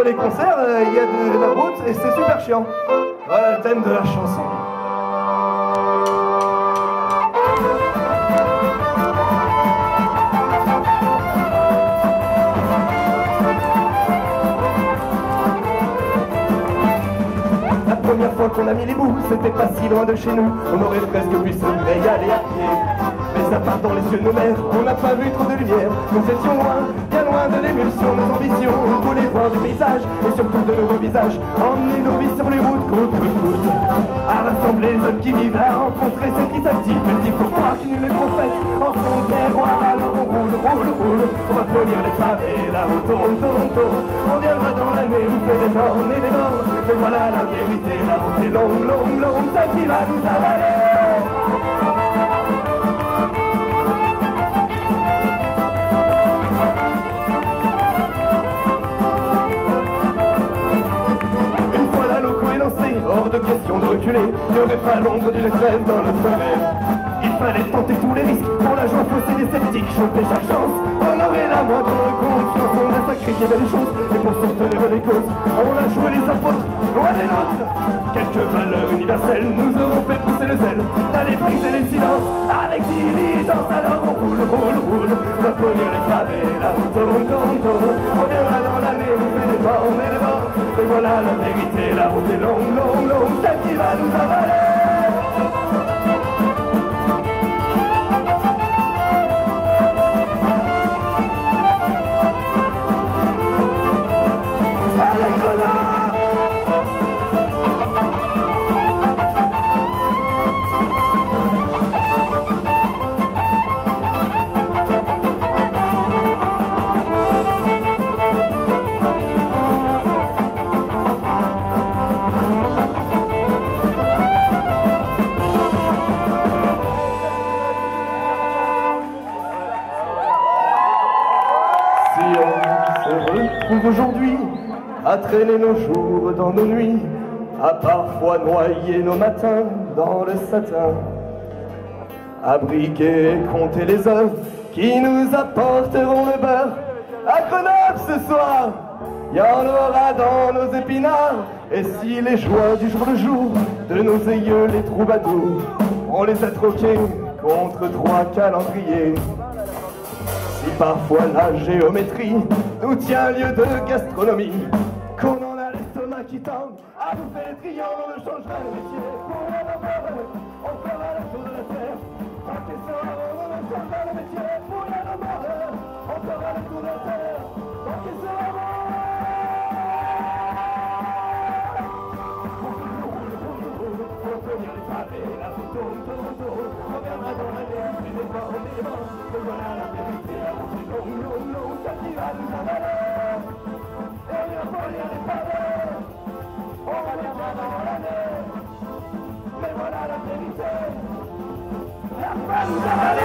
entre les concerts, il y a de la route et c'est super chiant. Voilà le thème de la chanson. La première fois qu'on a mis les bouts, c'était pas si loin de chez nous. On aurait presque pu se régaler à pied. Mais à part dans les yeux de nos mères, on n'a pas vu trop de lumière. Nous étions loin, bien loin de l'émulsion, nos ambitions. On voulait voir du paysage et surtout de nouveaux visages. Emmener nos vies sur les routes, côte à côte. À rassembler les hommes qui vivent, à rencontrer ceux qui s'activent. Le type pour croire qu'ils nous les prophètes. En son terroir, alors on roule, roule, roule. On va polir les travées, la route tourne, tourne, tourne. On viendra dans l'année, vous fait des bornes et des bornes. Mais voilà la vérité, la route est longue, longue, longue. Ça qui va nous avaler. Hors de question de reculer, il n'y aurait pas l'ombre d'une trêve dans notre rêve. Il fallait tenter tous les risques, pour la joie fausser des sceptiques, choper chaque chance. On aurait la moindre confiance, on a sacrifié belles choses, et pour soutenir les causes, on a joué les apôtres, loin des nôtres. Quelques valeurs universelles nous auront fait pousser le zèle, d'aller briser les silences, avec diligence. Alors on roule, roule, roule, on va polir les travées, la route tourne, tourne, tourne. On viendra dans l'année, on fait des bornes et des bornes. Et voilà la vérité, la route est longue, longue, longue, celle qui va nous avaler. Aujourd'hui, à traîner nos jours dans nos nuits, à parfois noyer nos matins dans le satin, à briquer et compter les heures qui nous apporteront le beurre. À Grenoble ce soir, il y en aura dans nos épinards. Et si les joies du jour le jour de nos aïeux les troubadours, on les a troqués contre 3 calendriers. Si parfois la géométrie nous tient lieu de gastronomie, qu'on en a l'estomac qui tangue à bouffer les triangles, on ne changera le métier. Pour la nombre, on fera la tour de la terre. Tant qu'il sera, on ne changera le métier. Pour la nombre, on fera la tour de la terre. Tant qu'il sera bon. On tenir les travées, la route tourne, tourne, tourne. On viendra dans la mer, puis des bords, des bords. Et voilà la vérité, la route est longue, longue, longue. Ça qui va nous avaler. Et on va polir les travées. On va les voir dans l'année. Mais voilà la vérité. La fin nous avaler.